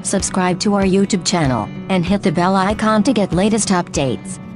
subscribe to our YouTube channel, and hit the bell icon to get latest updates.